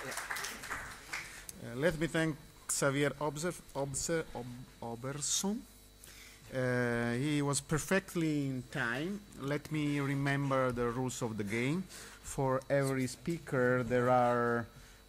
Let me thank Xavier Oberson. He was perfectly in time. Let me remember the rules of the game. For every speaker, there are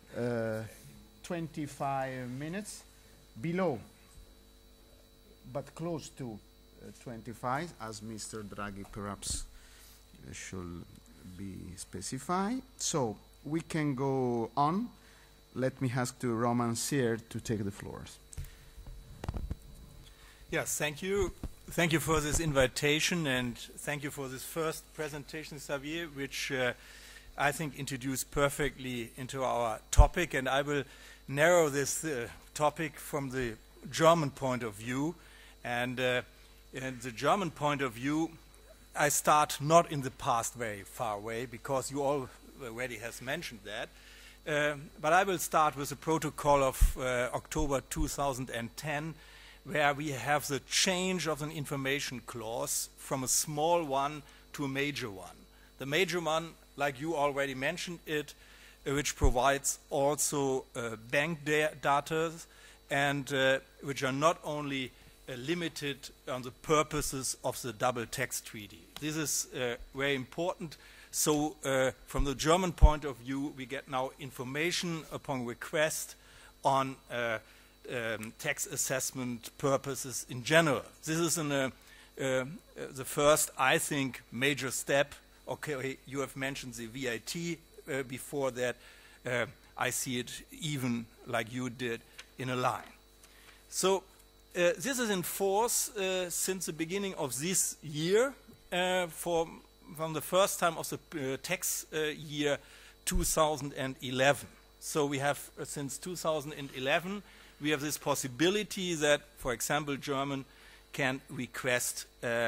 25 minutes below, but close to 25, as Mr. Draghi perhaps should be specified. So we can go on. Let me ask to Roman Seer to take the floors. Yes, thank you. Thank you for this invitation, and thank you for this first presentation, Xavier, which I think introduced perfectly into our topic. And I will narrow this topic from the German point of view. And in the German point of view, I start not in the past very far away, because you already has mentioned that. But I will start with the protocol of October 2010, where we have the change of an information clause from a small one to a major one. The major one, like you already mentioned it, which provides also bank data, and which are not only limited on the purposes of the double tax treaty. This is very important. So from the German point of view, we get now information upon request on tax assessment purposes in general. This is the first, I think, major step. Okay, you have mentioned the VIT before that. I see it even like you did in a line. So this is in force since the beginning of this year from the first time of the tax year 2011. So we have, since 2011, we have this possibility that, for example, German can request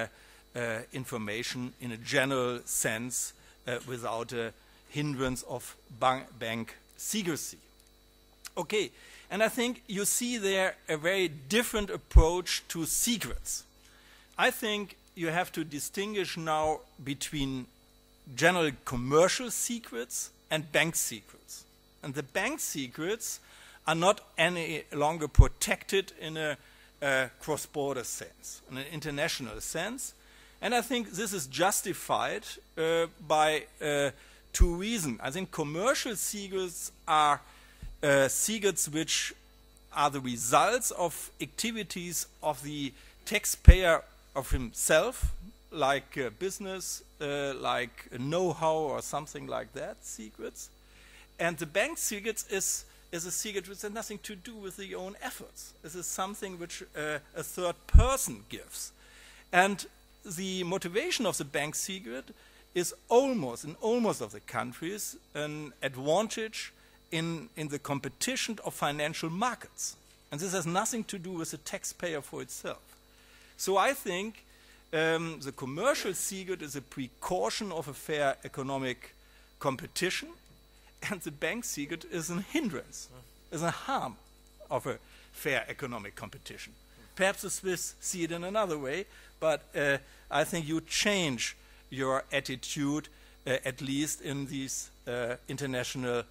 information in a general sense without a hindrance of bank secrecy. Okay, and I think you see there a very different approach to secrets. I think you have to distinguish now between general commercial secrets and bank secrets. And the bank secrets are not any longer protected in a cross-border sense, in an international sense. And I think this is justified by two reasons. I think commercial secrets are secrets which are the results of activities of the taxpayer of himself, like business, like know-how or something like that, secrets. And the bank secrets is a secret which has nothing to do with the own efforts. This is something which a third person gives. And the motivation of the bank secret is almost, in almost of the countries, an advantage in the competition of financial markets. And this has nothing to do with the taxpayer for itself. So I think the commercial secret is a precaution of a fair economic competition, and the bank secret is a hindrance, is a harm of a fair economic competition. Perhaps the Swiss see it in another way, but I think you change your attitude, at least in these international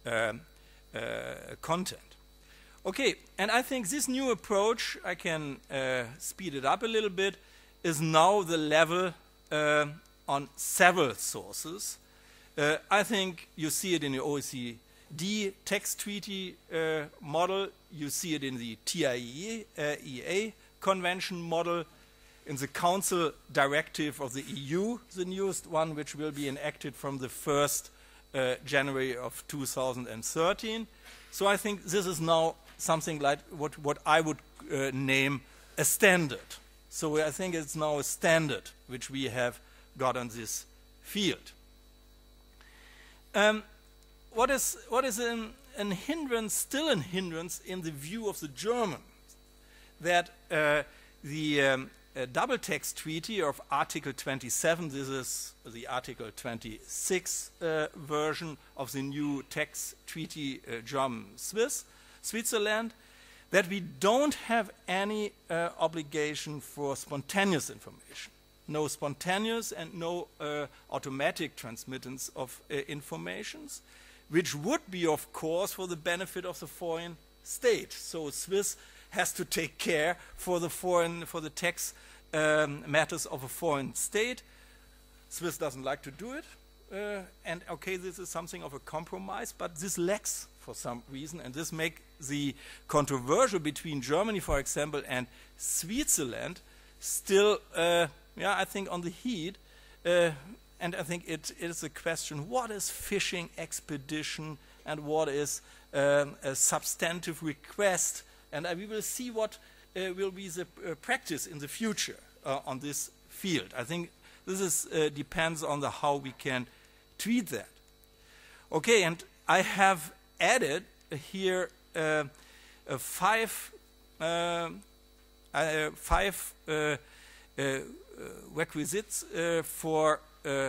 content. Okay, and I think this new approach, I can speed it up a little bit, is now the level on several sources. I think you see it in the OECD tax treaty model, you see it in the TIEA convention model, in the Council directive of the EU, the newest one, which will be enacted from the 1st January of 2013. So I think this is now something like what I would name a standard. So I think it's now a standard which we have got on this field. What is an hindrance, still a hindrance in the view of the Germans, that the double tax treaty of Article 27, this is the Article 26 version of the new tax treaty German-Switzerland, that we don't have any obligation for spontaneous information. No spontaneous and no automatic transmittance of informations. which would be, of course, for the benefit of the foreign state. So Swiss has to take care for the tax matters of a foreign state. Swiss doesn't like to do it, and okay, this is something of a compromise, but this lacks for some reason, and this makes the controversial between Germany, for example, and Switzerland still, I think, on the heat. And I think it is a question: what is fishing expedition, and what is a substantive request? And we will see what will be the practice in the future on this field. I think this depends on how we can treat that. Okay, and I have added here five requisites for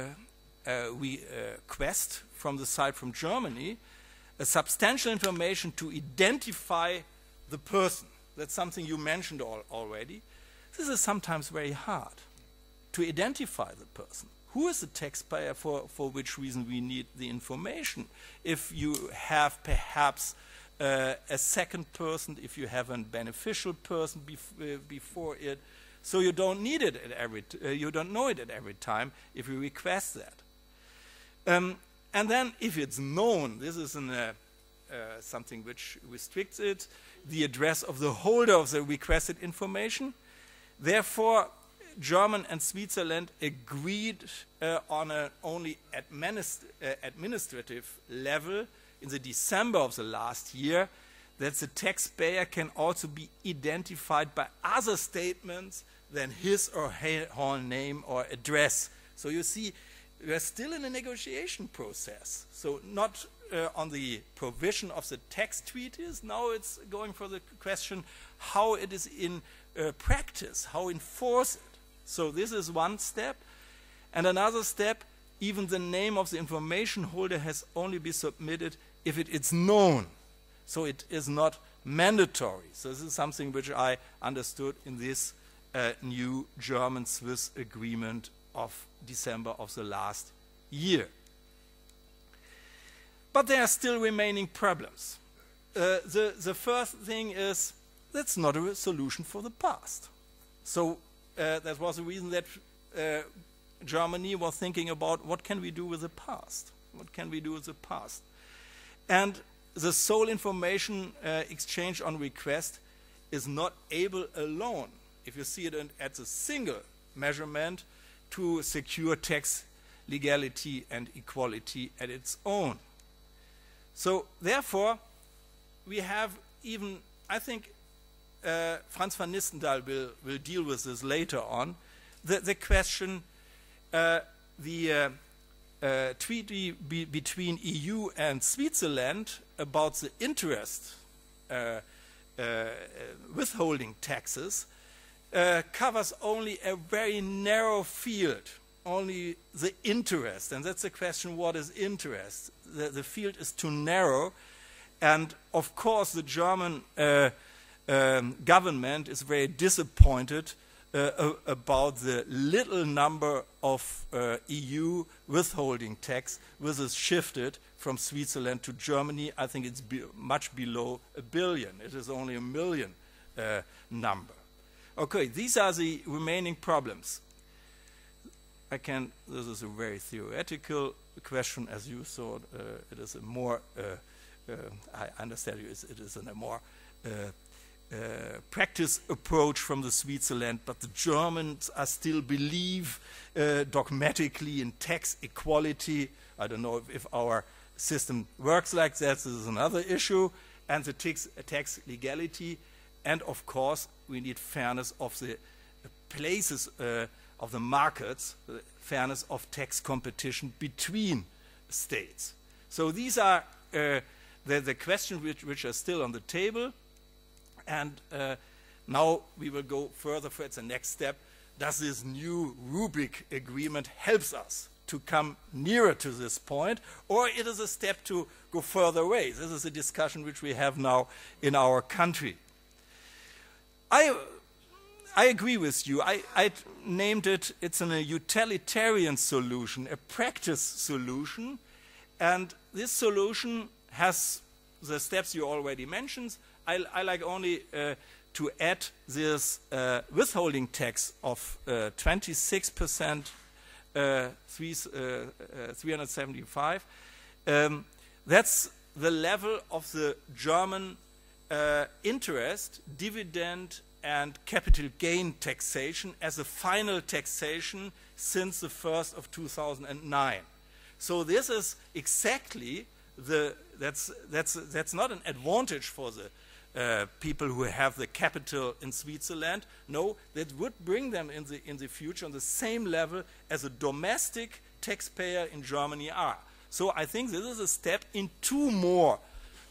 request from the side from Germany, substantial information to identify the person. That's something you mentioned already. This is sometimes very hard to identify the person. Who is the taxpayer, for which reason we need the information? If you have perhaps a second person, if you have a beneficial person before it, so you don't need it at you don't know it at every time if you request that. And then if it's known, this is something which restricts it, the address of the holder of the requested information. Therefore, Germany and Switzerland agreed on an only administrative level in the December of the last year that the taxpayer can also be identified by other statements than his or her name or address. So you see, we are still in a negotiation process. So not on the provision of the tax treaties. Now it's going for the question how it is in practice, how enforce it. So this is one step. And another step, even the name of the information holder has only been submitted if it is known. So it is not mandatory. So this is something which I understood in this new German-Swiss agreement of December of the last year. But there are still remaining problems. The first thing is that's not a solution for the past. So that was the reason that Germany was thinking about what can we do with the past? What can we do with the past? And the sole information exchange on request is not able alone, if you see it as a single measurement, to secure tax legality and equality at its own. So therefore, we have even, I think Franz van Nistelrooy will deal with this later on, the question, the treaty between EU and Switzerland about the interest withholding taxes covers only a very narrow field, only the interest. And that's the question, what is interest? The field is too narrow. And of course, the German government is very disappointed about the little number of EU withholding tax which is shifted from Switzerland to Germany. I think it's much below 1 billion. It is only 1 million number. Okay, these are the remaining problems. This is a very theoretical question, as you thought. It is a more, I understand you, it is a more practice approach from the Switzerland, but the Germans are still believe dogmatically in tax equality. I don't know if our system works like that. This is another issue. And the tax legality. And of course, we need fairness of the places of the markets, fairness of tax competition between states. So these are the questions which are still on the table. And now we will go further for the next step. Does this new Rubik agreement helps us to come nearer to this point, or it is a step to go further away? This is a discussion which we have now in our country. I agree with you. I named it's a utilitarian solution, a practice solution, and this solution has the steps you already mentioned. I like only to add this withholding tax of 26%, 375. That's the level of the German interest, dividend, and capital gain taxation as a final taxation since the 1st of 2009. So this is exactly that's not an advantage for the people who have the capital in Switzerland. No, that would bring them in the future on the same level as a domestic taxpayer in Germany are. So I think this is a step into more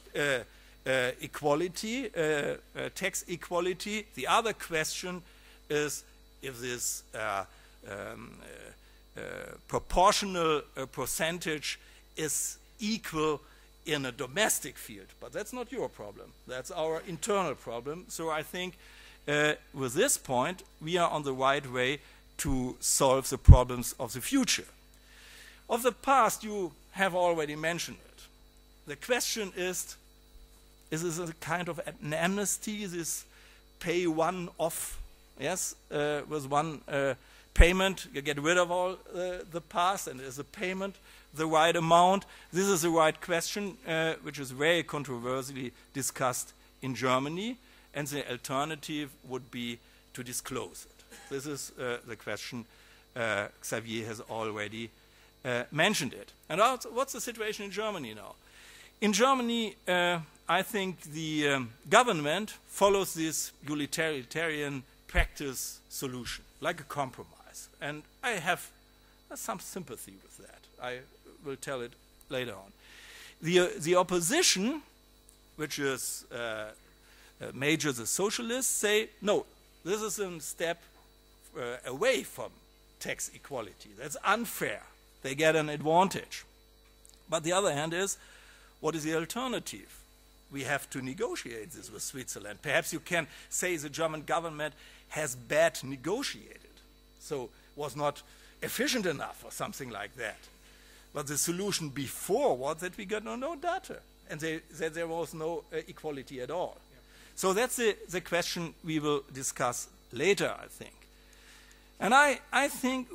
equality, tax equality. The other question is if this proportional percentage is equal in a domestic field, but that's not your problem. That's our internal problem. So I think with this point, we are on the right way to solve the problems of the future. Of the past, you have already mentioned it. The question is this a kind of an amnesty, this pay one off, yes, with one payment, you get rid of all the past, and is a payment the right amount? This is the right question, which is very controversially discussed in Germany, and the alternative would be to disclose it. This is the question. Xavier has already mentioned it. And what's the situation in Germany now? In Germany, I think the government follows this utilitarian practice solution, like a compromise. And I have some sympathy with that. I will tell it later on. The opposition, which is major the socialists, say, no, this is a step away from tax equality. That's unfair. They get an advantage. But the other hand is, what is the alternative? We have to negotiate this with Switzerland. Perhaps you can say the German government has bad negotiated, so was not efficient enough or something like that. But the solution before was that we got no data, and that there was no equality at all. Yeah. So that's the question we will discuss later, I think. And I think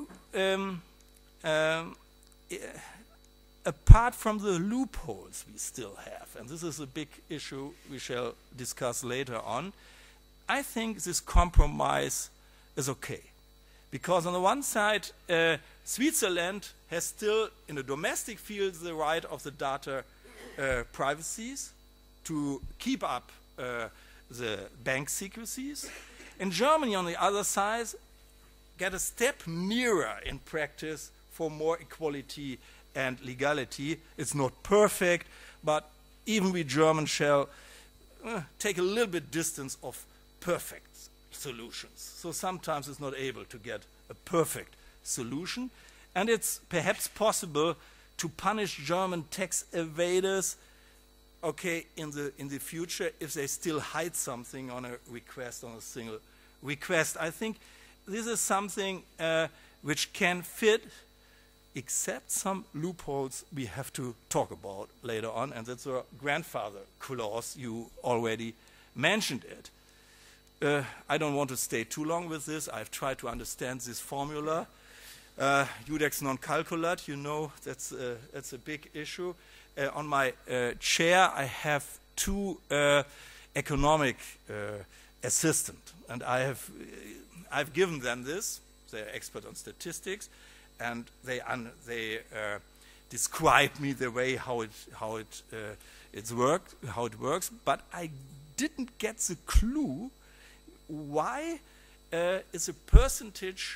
apart from the loopholes we still have, and this is a big issue we shall discuss later on, I think this compromise is okay. Because on the one side, Switzerland has still, in the domestic field, the right of the data privacies to keep up the bank secrecies. And Germany, on the other side, get a step nearer in practice for more equality and legality. It's not perfect, but even we Germans shall take a little bit distance of perfect solutions. So sometimes it's not able to get a perfect solution, and it's perhaps possible to punish German tax evaders, okay, in the future if they still hide something on a request, on a single request. I think this is something which can fit, except some loopholes we have to talk about later on, and that's a grandfather clause. You already mentioned it. I don't want to stay too long with this. I've tried to understand this formula. Judex non calculat, you know, that's a big issue. On my chair, I have two economic assistants, and I've given them this. They're expert on statistics, and they describe me the way how it works. But I didn't get the clue why is a percentage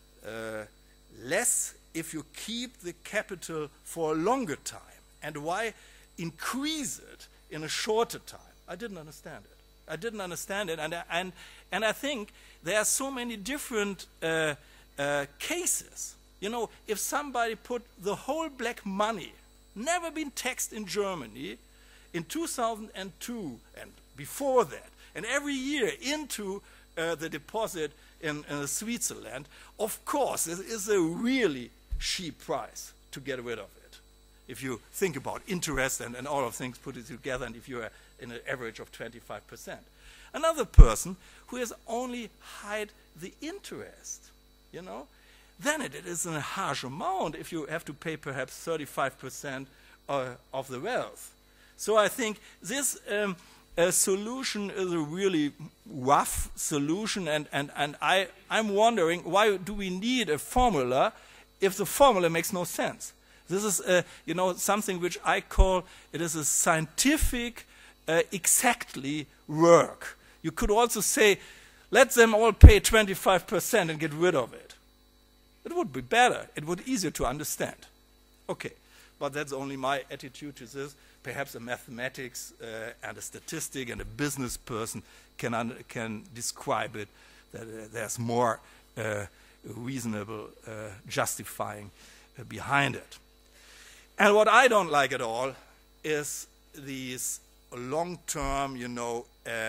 less if you keep the capital for a longer time, and why increase it in a shorter time. I didn't understand it. And I think there are so many different cases. You know, if somebody put the whole black money, never been taxed in Germany, in 2002 and before that, and every year into the deposit in Switzerland, of course, it is a really cheap price to get rid of it. if you think about interest and all of things put it together, and if you are in an average of 25%. Another person who has only hide the interest, you know, then it is a harsh amount if you have to pay perhaps 35% of the wealth. So I think this solution is a really rough solution, and I'm wondering, why do we need a formula if the formula makes no sense? This is, you know, something which I call, it is a scientific exactly work. You could also say, let them all pay 25% and get rid of it. It would be better. It would be easier to understand. Okay, but that's only my attitude to this. Perhaps a mathematics and a statistic and a business person can describe it, that there's more reasonable justifying behind it. And what I don't like at all is these long-term, you know,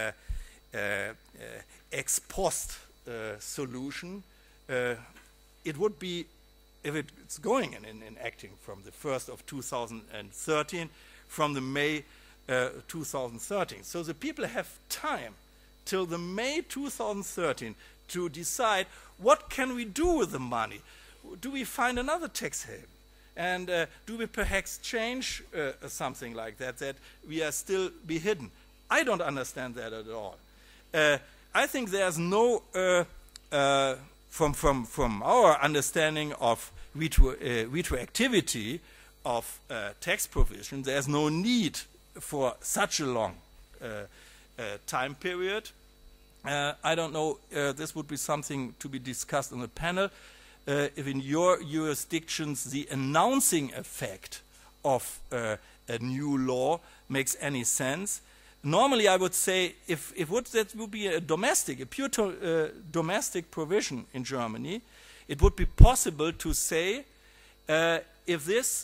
ex post solution. It would be, if it's going in acting from the 1st of 2013, from the May 2013. So the people have time till the May 2013 to decide, what can we do with the money? Do we find another tax haven? And do we perhaps change something like that, that we are still be hidden? I don't understand that at all. I think there's no, from our understanding of retroactivity of tax provision, there's no need for such a long time period. I don't know, this would be something to be discussed on the panel. If in your jurisdictions the announcing effect of a new law makes any sense. Normally I would say if that would be a pure domestic provision in Germany, it would be possible to say if this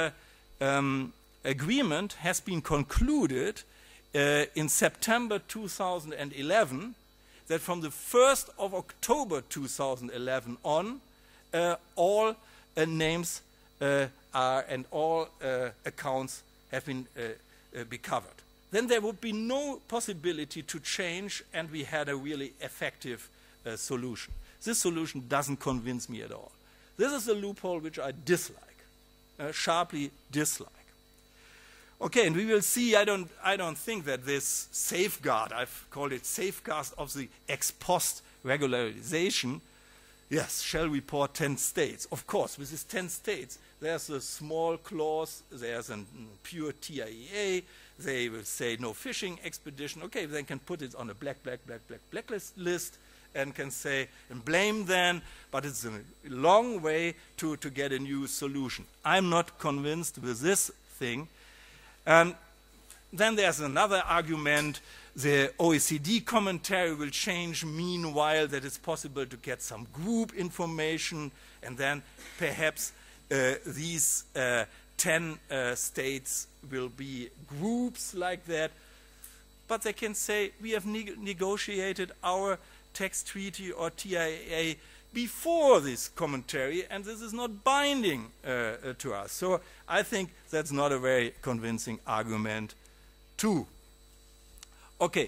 agreement has been concluded in September 2011, that from the 1st of October 2011 on, all names are and all accounts have been be covered. Then there would be no possibility to change, and we had a really effective solution. This solution doesn't convince me at all. This is a loophole which I dislike, sharply dislike. Okay, and we will see. I don't think that this safeguard, I've called it safeguard of the ex post regularization, yes, shall report 10 states. Of course, with these 10 states, there's a small clause, there's a pure TIEA, they will say no fishing expedition. Okay, they can put it on a blacklist list and can say, and blame them, but it's a long way to get a new solution. I'm not convinced with this thing. Then there's another argument. The OECD commentary will change meanwhile, that it's possible to get some group information, and then perhaps these 10 states will be groups like that. But they can say, we have negotiated our tax treaty or TIA before this commentary, and this is not binding to us. So I think that's not a very convincing argument too. Okay,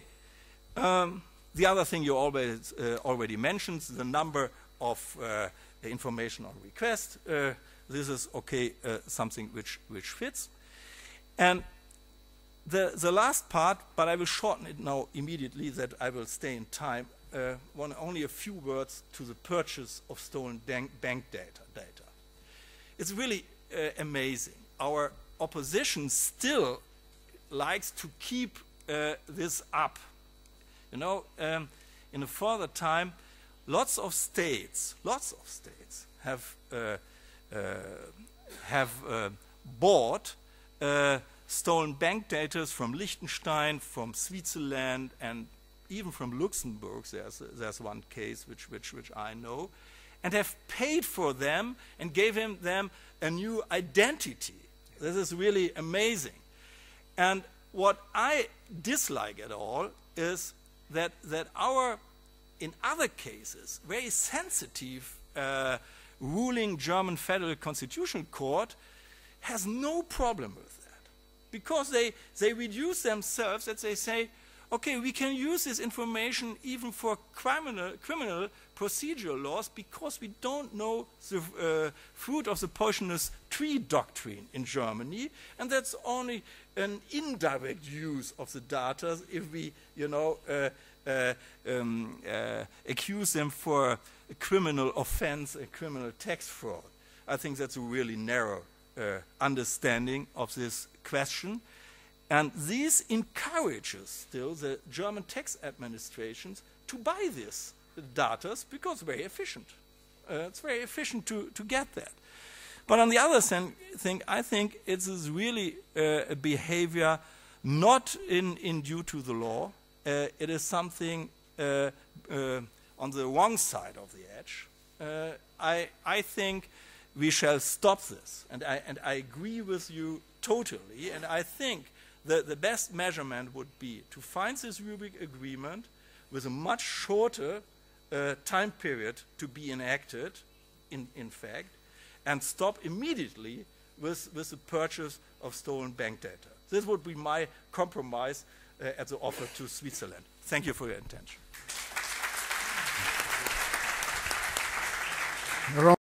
the other thing you always already mentioned, the number of information on request. This is okay, something which fits. And the last part, but I will shorten it now immediately, that I will stay in time. Only a few words to the purchase of stolen bank data. It's really amazing. Our opposition still likes to keep this up. You know, in a further time, lots of states have bought stolen bank data from Liechtenstein, from Switzerland, and even from Luxembourg. There's one case which I know, and have paid for them and gave them a new identity. This is really amazing. And what I dislike at all is that our, in other cases, very sensitive ruling German Federal Constitutional Court has no problem with that, because they reduce themselves, that they say, okay, we can use this information even for criminal procedural laws, because we don't know the fruit of the poisonous tree doctrine in Germany, and that's only an indirect use of the data if we, accuse them for a criminal offense, a criminal tax fraud. I think that's a really narrow understanding of this question. And this encourages still the German tax administrations to buy this data, because it's very efficient. It's very efficient to get that. But on the other thing, I think it is really a behavior not in due to the law. It is something on the wrong side of the edge. I think we shall stop this, and I agree with you totally. And I think that the best measurement would be to find this Rubik agreement with a much shorter time period to be enacted, in fact, and stop immediately with the purchase of stolen bank data. This would be my compromise as an offer to Switzerland. Thank you for your attention.